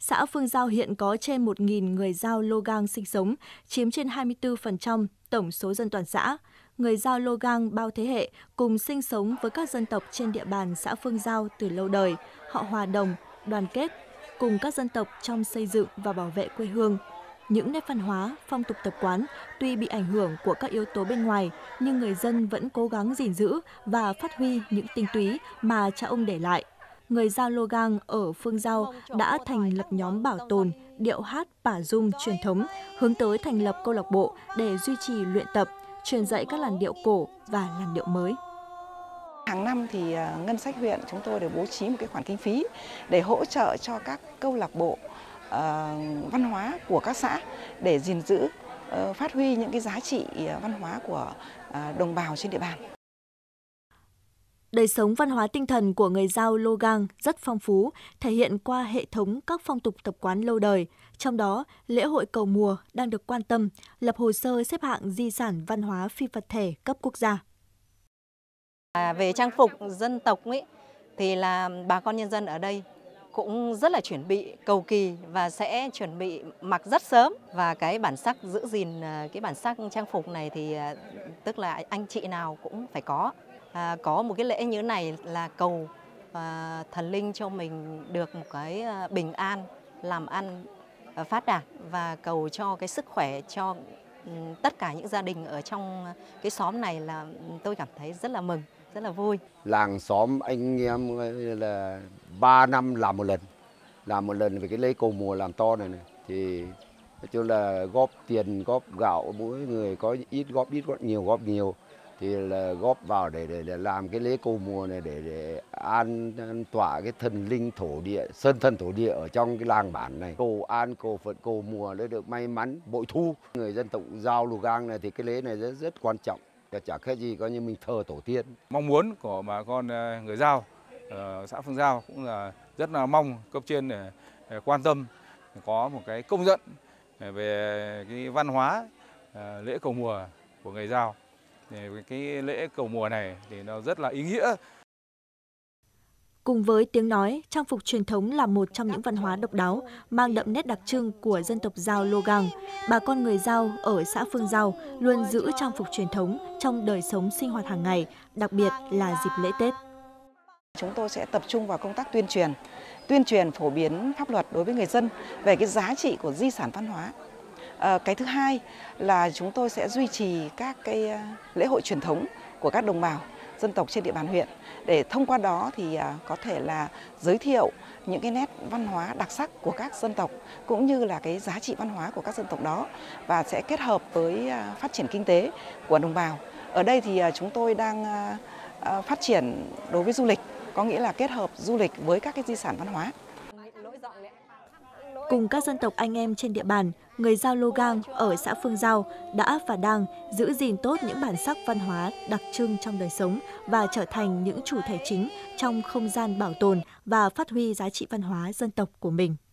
Xã Phương Giao hiện có trên 1.000 người Dao Logang sinh sống, chiếm trên 24% tổng số dân toàn xã. Người Dao Logang bao thế hệ cùng sinh sống với các dân tộc trên địa bàn xã Phương Giao từ lâu đời. Họ hòa đồng, đoàn kết cùng các dân tộc trong xây dựng và bảo vệ quê hương. Những nét văn hóa, phong tục tập quán tuy bị ảnh hưởng của các yếu tố bên ngoài, nhưng người dân vẫn cố gắng gìn giữ và phát huy những tinh túy mà cha ông để lại. Người Dao Logang ở Phương Giao đã thành lập nhóm bảo tồn điệu hát Pả Dung truyền thống, hướng tới thành lập câu lạc bộ để duy trì luyện tập, truyền dạy các làn điệu cổ và làn điệu mới. Hàng năm thì ngân sách huyện chúng tôi đều bố trí một cái khoản kinh phí để hỗ trợ cho các câu lạc bộ văn hóa của các xã để gìn giữ, phát huy những cái giá trị văn hóa của đồng bào trên địa bàn. Đời sống văn hóa tinh thần của người Dao Logang rất phong phú, thể hiện qua hệ thống các phong tục tập quán lâu đời. Trong đó, lễ hội cầu mùa đang được quan tâm, lập hồ sơ xếp hạng di sản văn hóa phi vật thể cấp quốc gia. Về trang phục dân tộc ấy, thì là bà con nhân dân ở đây cũng rất là chuẩn bị cầu kỳ và sẽ chuẩn bị mặc rất sớm. Và cái bản sắc giữ gìn cái bản sắc trang phục này thì tức là anh chị nào cũng phải có. Có một cái lễ như thế này là cầu thần linh cho mình được một cái bình an, làm ăn phát đạt và cầu cho cái sức khỏe cho tất cả những gia đình ở trong cái xóm này, là tôi cảm thấy rất là mừng, rất là vui. Làng xóm anh em là 3 năm làm một lần về cái lễ cầu mùa làm to này thì nói chung là góp tiền góp gạo, mỗi người có ít góp góp nhiều thì là góp vào để làm cái lễ cầu mùa này để an tỏa cái thần linh thổ địa, sơn thần thổ địa ở trong cái làng bản này, cầu an cầu Phật cầu mùa để được may mắn bội thu. Người dân tộc Dao Logang này thì cái lễ này rất quan trọng, chả khác gì coi như mình thờ tổ tiên. Mong muốn của bà con người Dao xã Phương Giao cũng là rất là mong cấp trên để quan tâm, có một cái công nhận về cái văn hóa lễ cầu mùa của người Dao. Cái lễ cầu mùa này thì nó rất là ý nghĩa. Cùng với tiếng nói, trang phục truyền thống là một trong những văn hóa độc đáo, mang đậm nét đặc trưng của dân tộc Dao Logang. Bà con người Dao ở xã Phương Giao luôn giữ trang phục truyền thống trong đời sống sinh hoạt hàng ngày, đặc biệt là dịp lễ Tết. Chúng tôi sẽ tập trung vào công tác tuyên truyền phổ biến pháp luật đối với người dân về cái giá trị của di sản văn hóa. Cái thứ hai là chúng tôi sẽ duy trì các cái lễ hội truyền thống của các đồng bào dân tộc trên địa bàn huyện, để thông qua đó thì có thể là giới thiệu những cái nét văn hóa đặc sắc của các dân tộc cũng như là cái giá trị văn hóa của các dân tộc đó, và sẽ kết hợp với phát triển kinh tế của đồng bào. Ở đây thì chúng tôi đang phát triển đối với du lịch, có nghĩa là kết hợp du lịch với các cái di sản văn hóa. Cùng các dân tộc anh em trên địa bàn, người Dao Logang ở xã Phương Giao đã và đang giữ gìn tốt những bản sắc văn hóa đặc trưng trong đời sống và trở thành những chủ thể chính trong không gian bảo tồn và phát huy giá trị văn hóa dân tộc của mình.